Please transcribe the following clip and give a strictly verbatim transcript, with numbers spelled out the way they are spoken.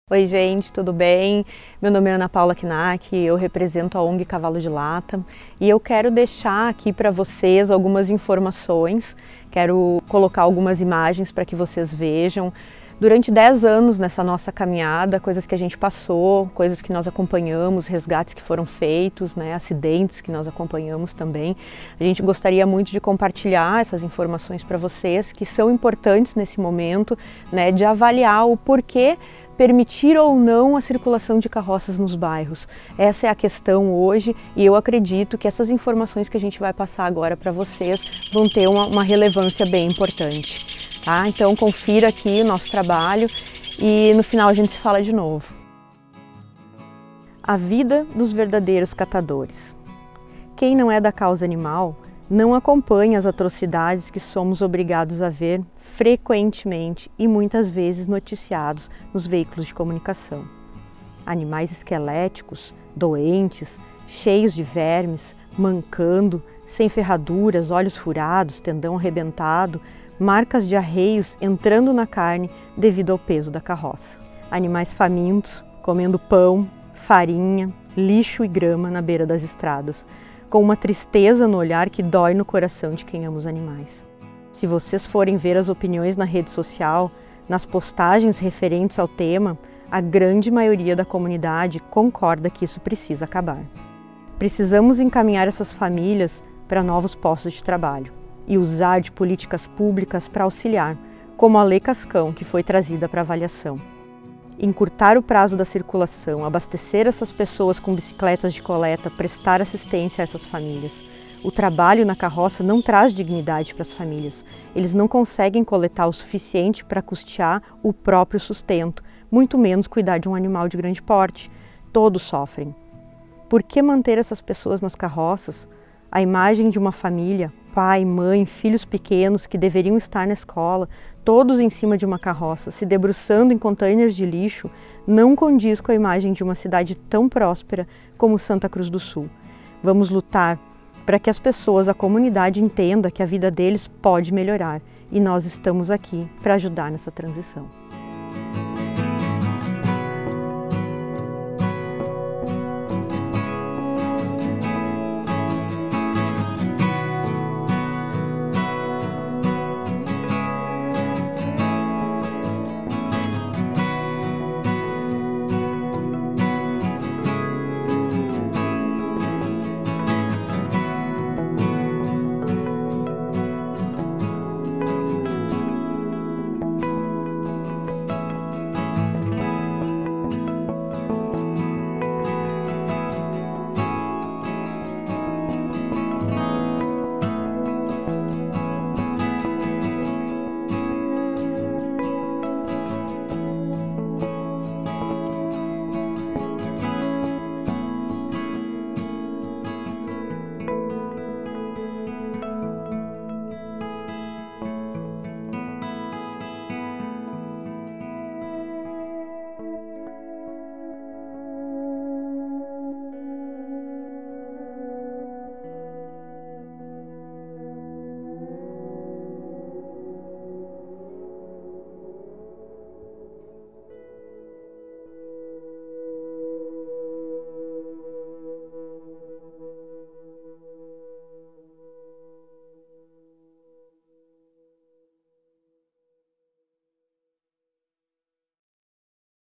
Oi gente, tudo bem? Meu nome é Ana Paula Knack, eu represento a O N G Cavalo de Lata e eu quero deixar aqui para vocês algumas informações, quero colocar algumas imagens para que vocês vejam. Durante dez anos nessa nossa caminhada, coisas que a gente passou, coisas que nós acompanhamos, resgates que foram feitos, né, acidentes que nós acompanhamos também. A gente gostaria muito de compartilhar essas informações para vocês, que são importantes nesse momento, né, de avaliar o porquê permitir ou não a circulação de carroças nos bairros. Essa é a questão hoje e eu acredito que essas informações que a gente vai passar agora para vocês vão ter uma, uma relevância bem importante. Tá? Então confira aqui o nosso trabalho e no final a gente se fala de novo. A vida dos verdadeiros catadores. Quem não é da causa animal não acompanha as atrocidades que somos obrigados a ver frequentemente e muitas vezes noticiados nos veículos de comunicação. Animais esqueléticos, doentes, cheios de vermes, mancando, sem ferraduras, olhos furados, tendão arrebentado, marcas de arreios entrando na carne devido ao peso da carroça. Animais famintos, comendo pão, farinha, lixo e grama na beira das estradas, com uma tristeza no olhar que dói no coração de quem ama os animais. Se vocês forem ver as opiniões na rede social, nas postagens referentes ao tema, a grande maioria da comunidade concorda que isso precisa acabar. Precisamos encaminhar essas famílias para novos postos de trabalho e usar de políticas públicas para auxiliar, como a Lei Cascão, que foi trazida para avaliação. Encurtar o prazo da circulação, abastecer essas pessoas com bicicletas de coleta, prestar assistência a essas famílias. O trabalho na carroça não traz dignidade para as famílias. Eles não conseguem coletar o suficiente para custear o próprio sustento, muito menos cuidar de um animal de grande porte. Todos sofrem. Por que manter essas pessoas nas carroças? A imagem de uma família, pai, mãe, filhos pequenos que deveriam estar na escola, todos em cima de uma carroça, se debruçando em containers de lixo, não condiz com a imagem de uma cidade tão próspera como Santa Cruz do Sul. Vamos lutar para que as pessoas, a comunidade entenda que a vida deles pode melhorar e nós estamos aqui para ajudar nessa transição.